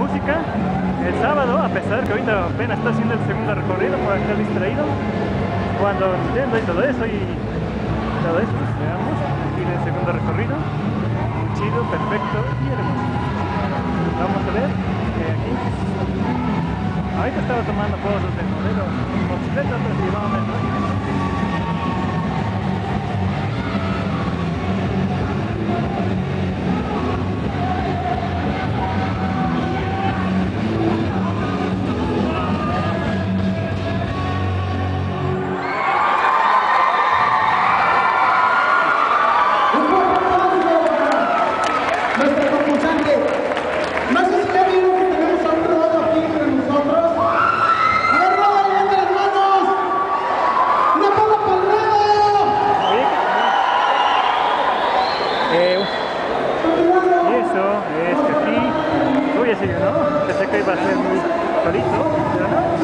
música. El sábado, a pesar que ahorita apenas está haciendo el segundo recorrido por estar distraído, cuando Nintendo y todo eso, veamos, aquí el segundo recorrido, muy chido, perfecto y hermoso. Vamos a ver, aquí, ahorita estaba tomando fotos del modelo motocicleta, pero si llevamos el ¿no? Pensé que iba a ser muy solito, pero no.